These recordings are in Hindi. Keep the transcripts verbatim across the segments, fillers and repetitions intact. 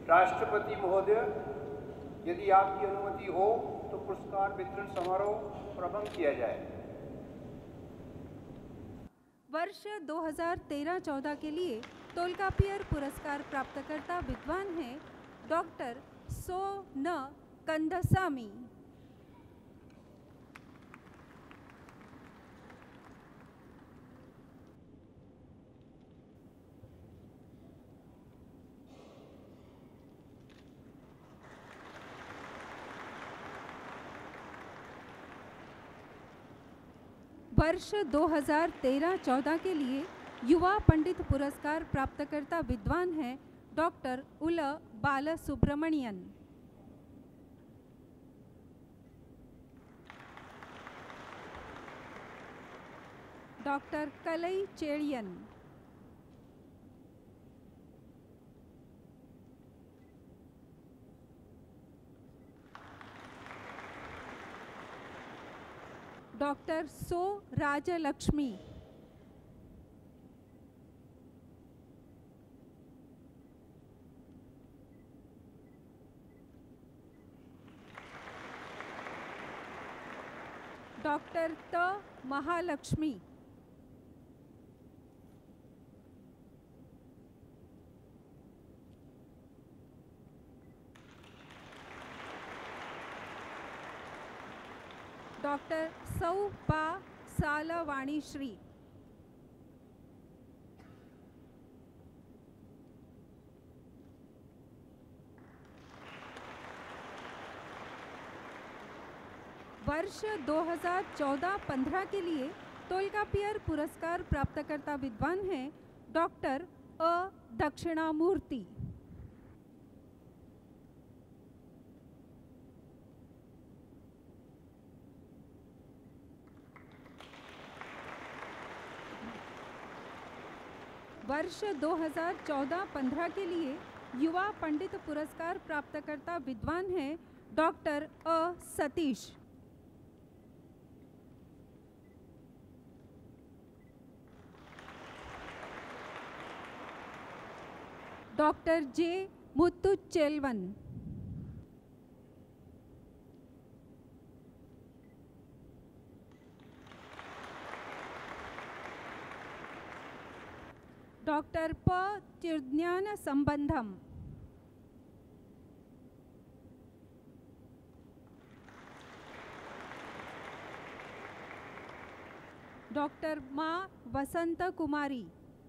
राष्ट्रपति महोदय, यदि आपकी अनुमति हो तो पुरस्कार वितरण समारोह प्रारंभ किया जाए। वर्ष दो हज़ार तेरह चौदह के लिए तोल्काप्पियर पुरस्कार प्राप्तकर्ता विद्वान हैं डॉक्टर सो न कंदसामी। वर्ष दो हज़ार तेरह चौदह के लिए युवा पंडित पुरस्कार प्राप्तकर्ता विद्वान हैं डॉक्टर उल बालसुब्रमणियन। डॉक्टर कलई चेड़ियन। डॉक्टर सो राजलक्ष्मी। डॉक्टर त महालक्ष्मी। डॉक्टर सौ पा सालवाणी श्री। वर्ष दो हज़ार चौदह पंद्रह के लिए तोल्काप्पियर पुरस्कार प्राप्तकर्ता विद्वान हैं डॉक्टर अ दक्षिणामूर्ति। वर्ष दो हज़ार चौदह पंद्रह के लिए युवा पंडित पुरस्कार प्राप्तकर्ता विद्वान हैं डॉक्टर अ Satish. Doctor J Muthuchelvan. Doctor प तिर्ज्ञान संबंधम। डॉक्टर मा वसंत कुमारी।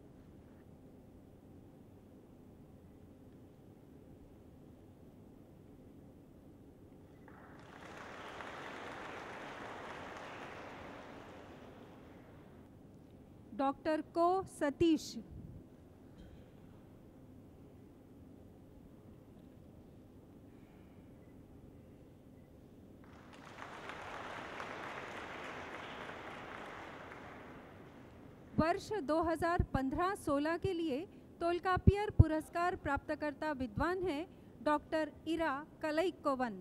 डॉक्टर को सतीश। वर्ष दो हज़ार पंद्रह सोलह के लिए तोल्काप्पियर पुरस्कार प्राप्तकर्ता विद्वान हैं डॉक्टर इरा कलईकोवन।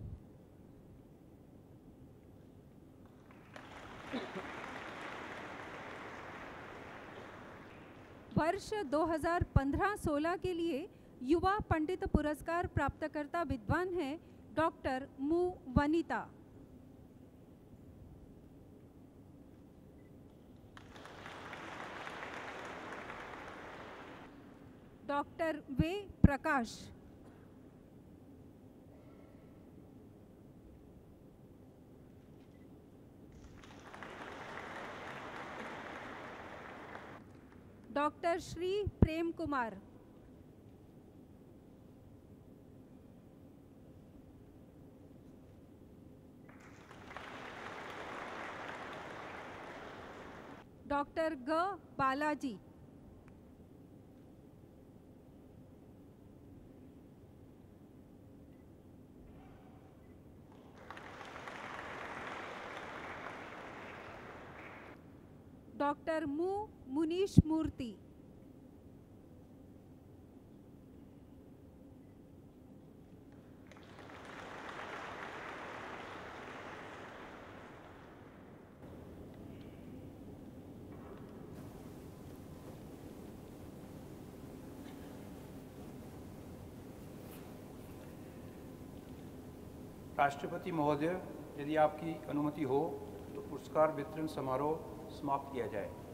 वर्ष दो हज़ार पंद्रह सोलह के लिए युवा पंडित पुरस्कार प्राप्तकर्ता विद्वान हैं डॉक्टर मु वनिता। डॉक्टर वे प्रकाश। डॉक्टर श्री प्रेम कुमार। डॉक्टर ग बालाजी। डॉक्टर मु मुनीश मूर्ति। राष्ट्रपति महोदय, यदि आपकी अनुमति हो तो पुरस्कार वितरण समारोह समाप्त किया जाए।